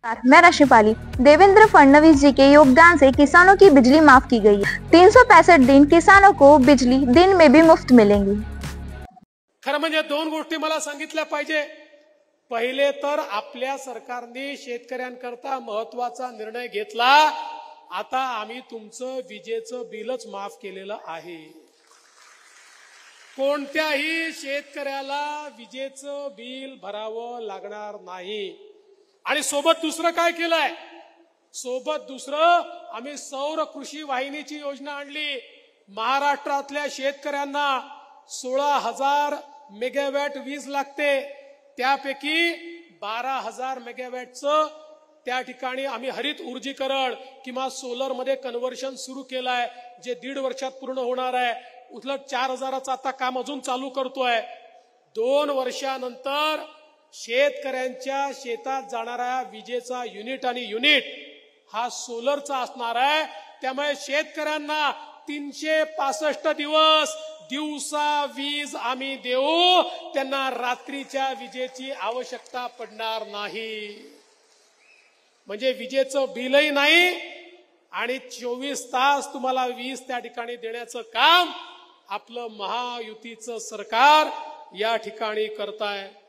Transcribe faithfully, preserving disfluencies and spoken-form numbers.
मैं राशिपाली। देवेंद्र फडणवीस जी के योगदान से किसानों की बिजली माफ की गई है। तीन सौ पैंसठ दिन किसानों को बिजली दिन में भी मुफ्त मिलेंगी। खरं म्हणजे दोन गोष्टी मला सांगितल्या पाहिजे। पहिले तर आपल्या सरकारने शेतकऱ्यांकरता महत्त्वाचा निर्णय घेतला। आता आम्ही तुमचं विजेचं बिलच माफ केलेलं आहे। कोणत्याही शेतकऱ्याला विजेचं बिल भरावं लागणार नाही। आणि सोबत दुसरं काय केलंय, सोबत दुसरं आम्ही सौर कृषी वाहिनीची योजना आणली। महाराष्ट्रातल्या शेतकऱ्यांना सोळा हजार मेगावॅट वीज लागते, त्यापैकी बारा हजार मेगावॅटचं त्या ठिकाणी आम्ही हरित ऊर्जीकरण किंवा सोलर मध्ये कन्व्हर्शन सुरू केलंय, जे दीड वर्षात पूर्ण होणार आहे। उलट चार हजाराचं आता काम अजून चालू करतोय। दोन वर्षानंतर शेतकऱ्यांच्या शेतात जाणारा विजेचा युनिट आणि युनिट हा सोलरचा असणार आहे। त्यामुळे शेतकऱ्यांना तीनशे पासष्ट दिवस दिवसा वीज आम्ही देऊ, त्यांना रात्रीच्या विजेची आवश्यकता पडणार नाही। म्हणजे विजेचं बिलही नाही आणि चोवीस तास तुम्हाला वीज त्या ठिकाणी देण्याचं काम आपलं महायुतीचं सरकार या ठिकाणी करताय।